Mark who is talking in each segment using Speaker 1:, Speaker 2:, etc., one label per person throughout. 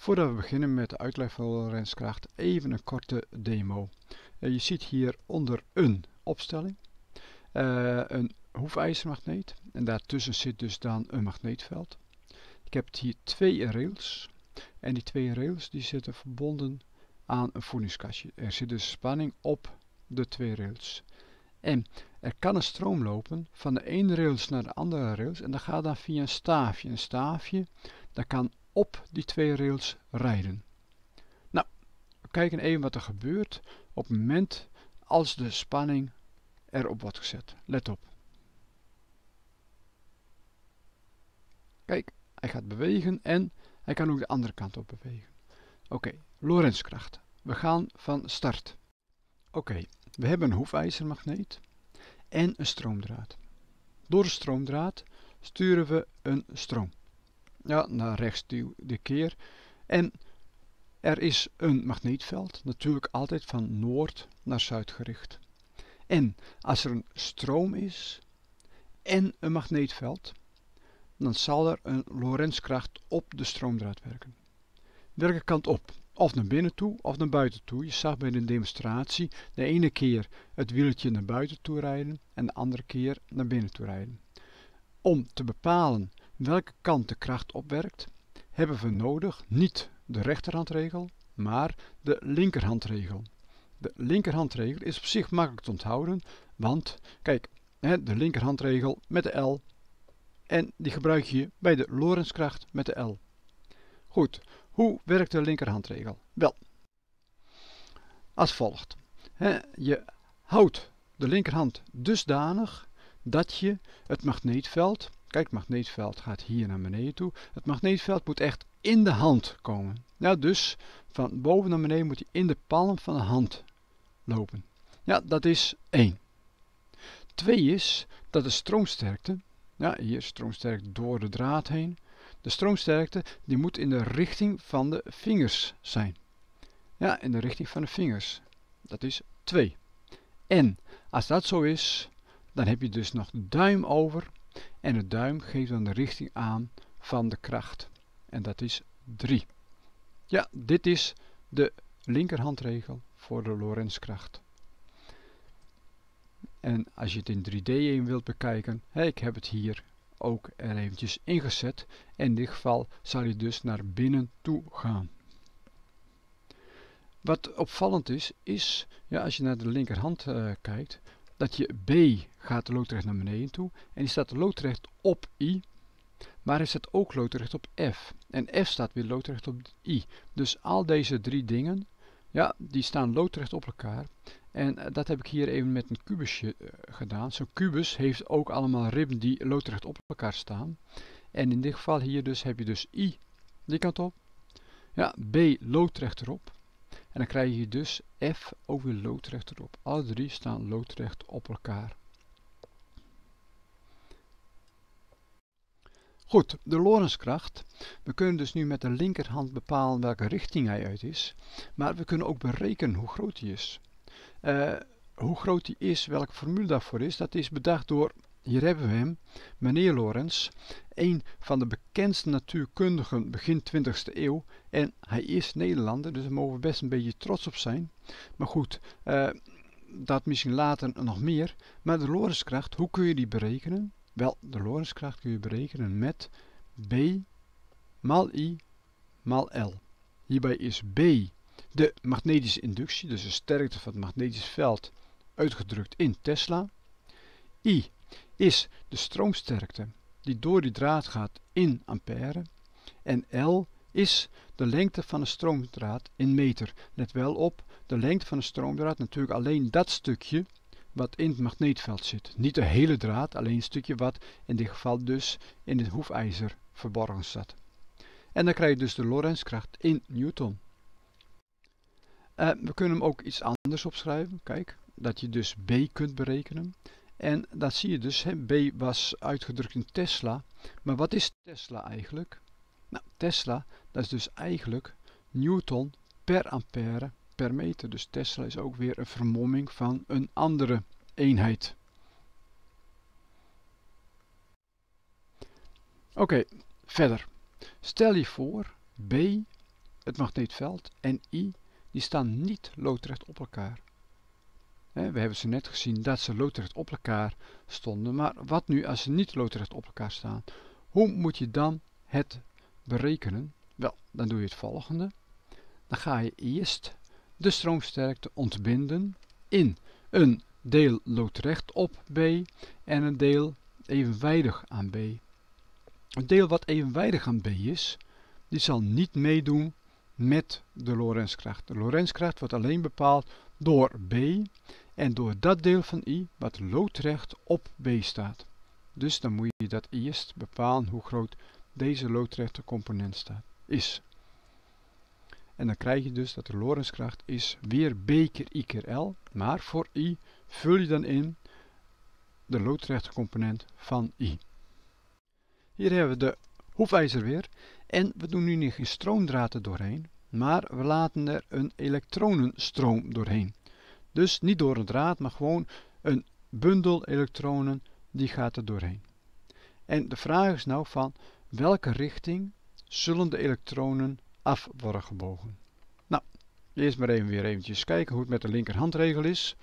Speaker 1: Voordat we beginnen met de uitleg van Lorenzkracht, even een korte demo. Je ziet hier onder een opstelling een hoefijzermagneet en daartussen zit dus dan een magneetveld. Ik heb hier twee rails en die twee rails die zitten verbonden aan een voedingskastje. Er zit dus spanning op de twee rails. En er kan een stroom lopen van de ene rails naar de andere rails en dat gaat dan via een staafje. Een staafje dat kan op die twee rails rijden. Nou, we kijken even wat er gebeurt op het moment als de spanning erop wordt gezet. Let op. Kijk, hij gaat bewegen en hij kan ook de andere kant op bewegen. Oké, Lorenzkracht. We gaan van start. Oké, we hebben een hoefijzermagneet en een stroomdraad. Door de stroomdraad sturen we een stroom. Ja, naar rechts de keer. En er is een magneetveld, natuurlijk altijd van noord naar zuid gericht. En als er een stroom is en een magneetveld, dan zal er een Lorenzkracht op de stroomdraad werken. Welke kant op? Of naar binnen toe of naar buiten toe. Je zag bij de demonstratie de ene keer het wieltje naar buiten toe rijden en de andere keer naar binnen toe rijden. Om te bepalen welke kant de kracht opwerkt, hebben we nodig niet de rechterhandregel, maar de linkerhandregel. De linkerhandregel is op zich makkelijk te onthouden, want kijk, de linkerhandregel met de L en die gebruik je bij de Lorenzkracht met de L. Goed, hoe werkt de linkerhandregel? Wel, als volgt. Je houdt de linkerhand dusdanig dat je het magneetveld, kijk, het magneetveld gaat hier naar beneden toe, het magneetveld moet echt in de hand komen. Ja, dus van boven naar beneden moet hij in de palm van de hand lopen. Ja, dat is 1. 2 is dat de stroomsterkte, ja, hier stroomsterkte door de draad heen, de stroomsterkte die moet in de richting van de vingers zijn. Ja, in de richting van de vingers. Dat is 2. En als dat zo is, dan heb je dus nog de duim over. En de duim geeft dan de richting aan van de kracht. En dat is 3. Ja, dit is de linkerhandregel voor de Lorenzkracht. En als je het in 3D even wilt bekijken, ik heb het hier ook er eventjes ingezet. En in dit geval zal je dus naar binnen toe gaan. Wat opvallend is, ja, als je naar de linkerhand kijkt, dat je B gaat loodrecht naar beneden toe en die staat loodrecht op I, maar hij staat ook loodrecht op F. En F staat weer loodrecht op I. Dus al deze drie dingen, ja, die staan loodrecht op elkaar. En dat heb ik hier even met een kubusje gedaan. Zo'n kubus heeft ook allemaal ribben die loodrecht op elkaar staan. En in dit geval hier dus heb je dus I die kant op. Ja, B loodrecht erop. En dan krijg je dus F ook weer loodrecht erop. Alle drie staan loodrecht op elkaar. Goed, de Lorenzkracht. We kunnen dus nu met de linkerhand bepalen welke richting hij uit is. Maar we kunnen ook berekenen hoe groot hij is. Hoe groot hij is, welke formule daarvoor is, dat is bedacht door, hier hebben we hem, meneer Lorentz, een van de bekendste natuurkundigen begin 20e eeuw. En hij is Nederlander, dus daar mogen we best een beetje trots op zijn. Maar goed, dat misschien later nog meer. Maar de Lorenzkracht, hoe kun je die berekenen? Wel, de Lorenzkracht kun je berekenen met B maal I maal L. Hierbij is B de magnetische inductie, dus de sterkte van het magnetisch veld, uitgedrukt in Tesla. I is de stroomsterkte die door die draad gaat in ampère. En L is de lengte van de stroomdraad in meter. Let wel op, de lengte van de stroomdraad, natuurlijk alleen dat stukje wat in het magneetveld zit. Niet de hele draad, alleen een stukje wat in dit geval dus in het hoefijzer verborgen zat. En dan krijg je dus de Lorenzkracht in Newton. We kunnen hem ook iets anders opschrijven. Kijk, dat je dus B kunt berekenen. En dat zie je dus, B was uitgedrukt in Tesla. Maar wat is Tesla eigenlijk? Nou, Tesla, dat is dus eigenlijk Newton per ampère per meter. Dus Tesla is ook weer een vermomming van een andere eenheid. Oké, verder. Stel je voor, B het magneetveld en I, die staan niet loodrecht op elkaar. We hebben ze net gezien dat ze loodrecht op elkaar stonden, maar wat nu als ze niet loodrecht op elkaar staan? Hoe moet je dan het berekenen? Wel, dan doe je het volgende. Dan ga je eerst de stroomsterkte ontbinden in een deel loodrecht op B en een deel evenwijdig aan B. Het deel wat evenwijdig aan B is, die zal niet meedoen met de Lorentzkracht. De Lorentzkracht wordt alleen bepaald door B en door dat deel van I wat loodrecht op B staat. Dus dan moet je dat eerst bepalen hoe groot deze loodrechte component is. En dan krijg je dus dat de Lorentzkracht is weer B keer I keer L, maar voor I vul je dan in de loodrechte component van I. Hier hebben we de hoefijzer weer en we doen nu geen stroomdraad er doorheen, maar we laten er een elektronenstroom doorheen. Dus niet door een draad, maar gewoon een bundel elektronen die gaat er doorheen. En de vraag is nou van welke richting zullen de elektronen af worden gebogen. Nou, eerst maar weer eventjes kijken hoe het met de linkerhandregel is.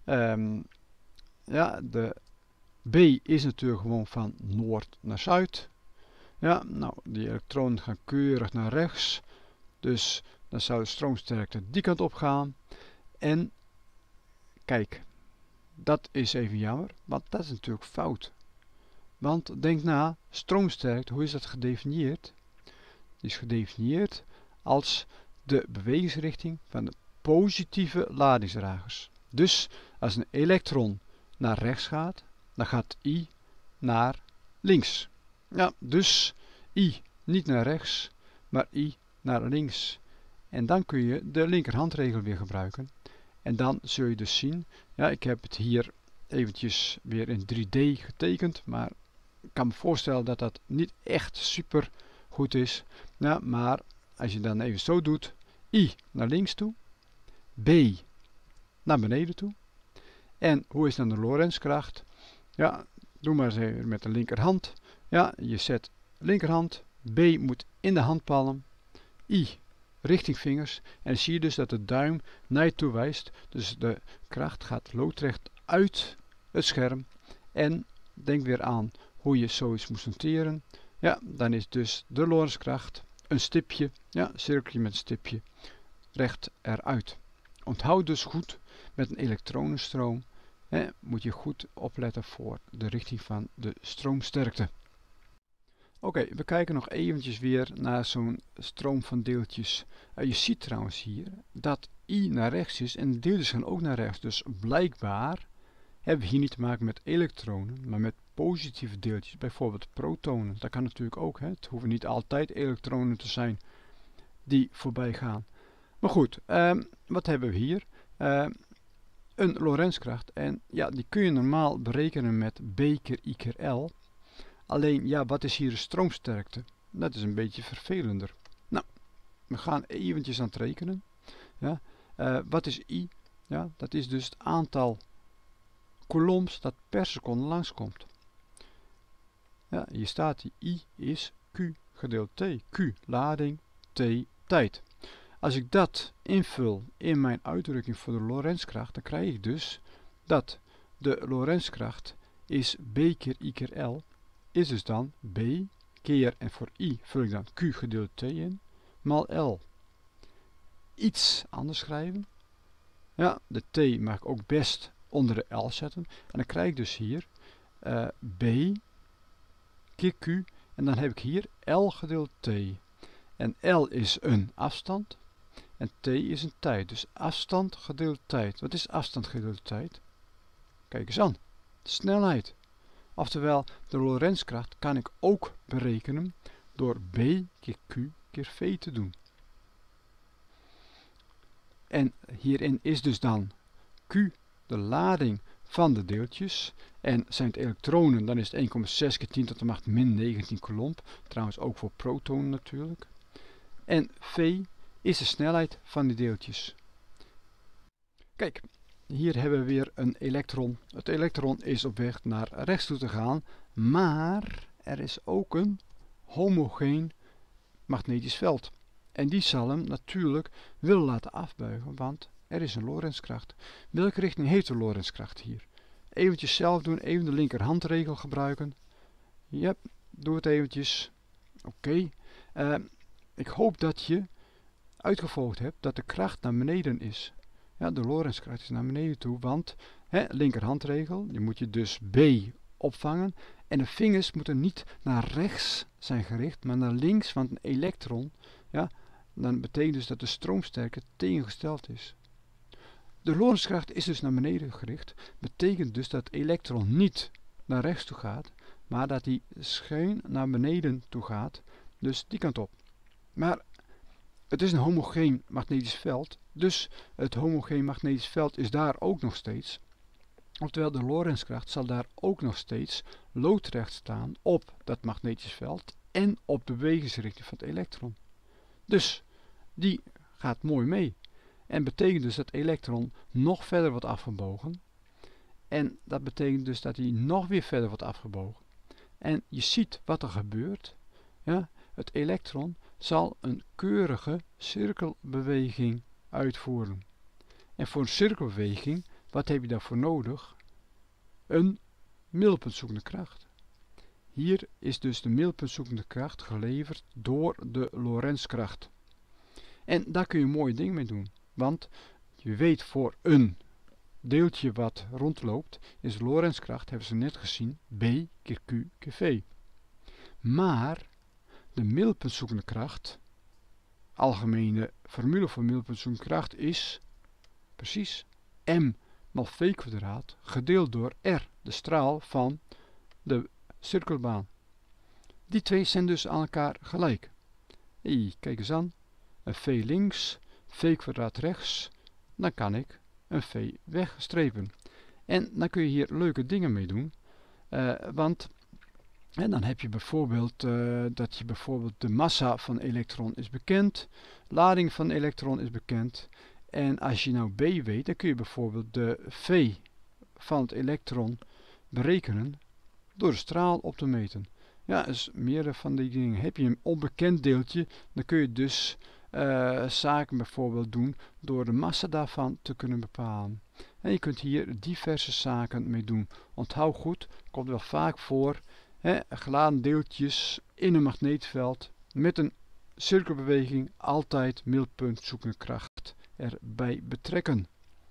Speaker 1: Ja, de B is natuurlijk gewoon van noord naar zuid. Ja, nou, die elektronen gaan keurig naar rechts. Dus dan zou de stroomsterkte die kant op gaan. En kijk, dat is even jammer, want dat is natuurlijk fout. Want denk na, stroomsterkte, hoe is dat gedefinieerd? Die is gedefinieerd als de bewegingsrichting van de positieve ladingsdragers. Dus als een elektron naar rechts gaat, dan gaat I naar links. Ja, dus I niet naar rechts, maar I naar links. En dan kun je de linkerhandregel weer gebruiken. En dan zul je dus zien, ja, ik heb het hier eventjes weer in 3D getekend, maar ik kan me voorstellen dat dat niet echt super goed is. Ja, maar als je dan even zo doet, I naar links toe, B naar beneden toe. En hoe is dan de Lorentzkracht? Ja, doe maar eens even met de linkerhand. Ja, je zet linkerhand, B moet in de handpalm, I richting vingers. En dan zie je dus dat de duim naar je toe wijst. Dus de kracht gaat loodrecht uit het scherm. En denk weer aan hoe je zoiets moest noteren. Ja, dan is dus de Lorentzkracht een stipje, ja, cirkeltje met een stipje, recht eruit. Onthoud dus goed met een elektronenstroom, moet je goed opletten voor de richting van de stroomsterkte. Oké, we kijken nog eventjes weer naar zo'n stroom van deeltjes. Je ziet trouwens hier dat I naar rechts is en de deeltjes gaan ook naar rechts. Dus blijkbaar hebben we hier niet te maken met elektronen, maar met positieve deeltjes, bijvoorbeeld protonen. Dat kan natuurlijk ook, het hoeven niet altijd elektronen te zijn die voorbij gaan. Maar goed, wat hebben we hier? Een Lorentzkracht en ja, die kun je normaal berekenen met B keer I keer L. Alleen, ja, wat is hier de stroomsterkte? Dat is een beetje vervelender. Nou, we gaan eventjes aan het rekenen. Ja, wat is I? Ja, dat is dus het aantal coulombs dat per seconde langskomt. Ja, hier staat die I is Q gedeeld T. Q lading, T tijd. Als ik dat invul in mijn uitdrukking voor de Lorentzkracht, dan krijg ik dus dat de Lorentzkracht is B keer I keer L, is dus dan B keer, en voor I vul ik dan Q gedeeld T in, maal L. Iets anders schrijven. Ja, de T mag ik ook best onder de L zetten. En dan krijg ik dus hier B keer Q. En dan heb ik hier L gedeeld T. En L is een afstand. En T is een tijd. Dus afstand gedeeld tijd. Wat is afstand gedeeld tijd? Kijk eens aan. De snelheid. Oftewel, de Lorentzkracht kan ik ook berekenen door B keer Q keer V te doen. En hierin is dus dan Q de lading van de deeltjes. En zijn het elektronen, dan is het 1,6 keer 10 tot de macht min 19 coulomb. Trouwens ook voor protonen natuurlijk. En V is de snelheid van die deeltjes. Kijk, hier hebben we weer een elektron. Het elektron is op weg naar rechts toe te gaan, maar er is ook een homogeen magnetisch veld. En die zal hem natuurlijk willen laten afbuigen, want er is een Lorentzkracht. Welke richting heeft de Lorentzkracht hier? Eventjes zelf doen, even de linkerhandregel gebruiken. Yep, doe het eventjes. Oké. Ik hoop dat je uitgevolgd hebt dat de kracht naar beneden is. Ja, de Lorentzkracht is naar beneden toe, want linkerhandregel, je moet je dus B opvangen. En de vingers moeten niet naar rechts zijn gericht, maar naar links, want een elektron, ja, dan betekent dus dat de stroomsterkte tegengesteld is. De Lorentzkracht is dus naar beneden gericht, betekent dus dat het elektron niet naar rechts toe gaat, maar dat hij schuin naar beneden toe gaat, dus die kant op. Maar het is een homogeen magnetisch veld, dus het homogeen magnetisch veld is daar ook nog steeds. Oftewel, de Lorentzkracht zal daar ook nog steeds loodrecht staan op dat magnetisch veld en op de bewegingsrichting van het elektron. Dus die gaat mooi mee. En betekent dus dat het elektron nog verder wordt afgebogen. En dat betekent dus dat hij nog weer verder wordt afgebogen. En je ziet wat er gebeurt. Ja, het elektron zal een keurige cirkelbeweging uitvoeren. En voor een cirkelbeweging, wat heb je daarvoor nodig? Een middelpuntzoekende kracht. Hier is dus de middelpuntzoekende kracht geleverd door de Lorentzkracht. En daar kun je een mooi ding mee doen. Want je weet voor een deeltje wat rondloopt, is de Lorentzkracht, hebben ze net gezien, B keer Q keer V. Maar de middelpuntzoekende kracht, algemene formule voor middelpuntzoekende kracht is precies m mal v kwadraat gedeeld door r, de straal van de cirkelbaan. Die twee zijn dus aan elkaar gelijk. Hey, kijk eens aan. Een v links, v kwadraat rechts, dan kan ik een v wegstrepen. En dan kun je hier leuke dingen mee doen. Want dan heb je bijvoorbeeld dat je bijvoorbeeld de massa van een elektron is bekend, lading van een elektron is bekend. En als je nou B weet, dan kun je bijvoorbeeld de V van het elektron berekenen door de straal op te meten. Ja, dus meerdere van die dingen. Heb je een onbekend deeltje, dan kun je dus zaken bijvoorbeeld doen door de massa daarvan te kunnen bepalen. En je kunt hier diverse zaken mee doen. Onthoud goed, komt wel vaak voor, geladen deeltjes in een magneetveld met een cirkelbeweging altijd middelpuntzoekende kracht erbij betrekken.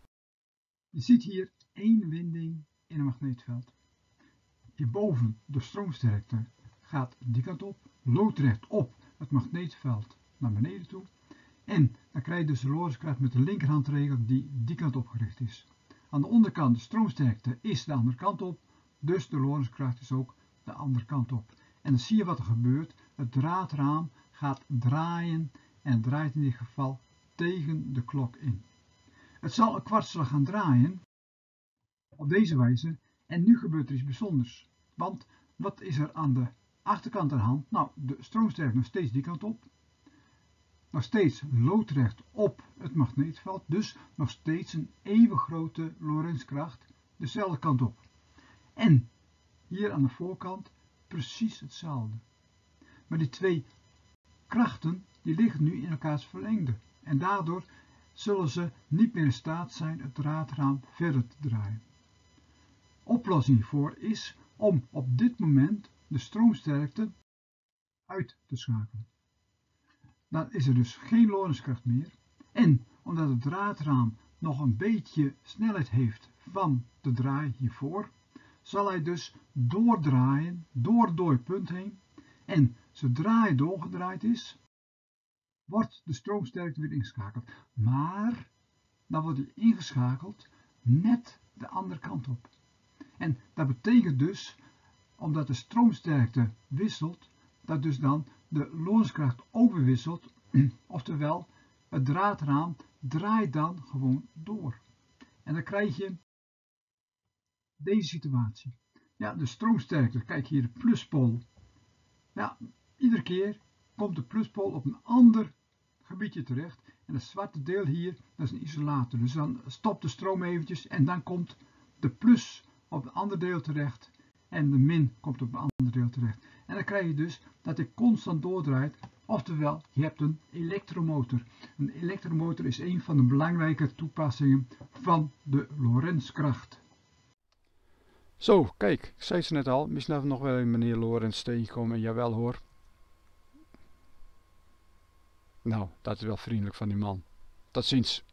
Speaker 1: Je ziet hier één winding in een magneetveld. Hierboven de stroomsterkte gaat die kant op, loodrecht op het magneetveld naar beneden toe. En dan krijg je dus de Lorentzkracht met de linkerhandregel die kant op gericht is. Aan de onderkant de stroomsterkte is de andere kant op, dus de Lorentzkracht is ook de andere kant op. En dan zie je wat er gebeurt. Het draadraam gaat draaien en draait in dit geval tegen de klok in. Het zal een kwartslag gaan draaien op deze wijze en nu gebeurt er iets bijzonders. Want wat is er aan de achterkant aan de hand? Nou, de stroomsterkte nog steeds die kant op. Nog steeds loodrecht op het magneetveld, dus nog steeds een even grote Lorentzkracht dezelfde kant op. En hier aan de voorkant precies hetzelfde. Maar die twee krachten die liggen nu in elkaars verlengde. En daardoor zullen ze niet meer in staat zijn het draadraam verder te draaien. Oplossing hiervoor is om op dit moment de stroomsterkte uit te schakelen. Dan is er dus geen Lorentzkracht meer. En omdat het draadraam nog een beetje snelheid heeft van de draai hiervoor, zal hij dus doordraaien door het dooipunt heen. En zodra hij doorgedraaid is, wordt de stroomsterkte weer ingeschakeld. Maar dan wordt hij ingeschakeld net de andere kant op. En dat betekent dus, omdat de stroomsterkte wisselt, dat dus dan de Lorentzkracht ook weer wisselt. Oftewel, het draadraam draait dan gewoon door. En dan krijg je deze situatie. Ja, de stroomsterkte, kijk hier de pluspool. Ja, iedere keer komt de pluspool op een ander gebiedje terecht. En het zwarte deel hier, dat is een isolator. Dus dan stopt de stroom eventjes en dan komt de plus op een ander deel terecht. En de min komt op een ander deel terecht. En dan krijg je dus dat hij constant doordraait. Oftewel, je hebt een elektromotor. Een elektromotor is een van de belangrijke toepassingen van de Lorentzkracht. Zo, kijk, ik zei het net al, misschien nog wel een meneer Lorentz tegenkomen. Jawel hoor. Nou, dat is wel vriendelijk van die man. Tot ziens.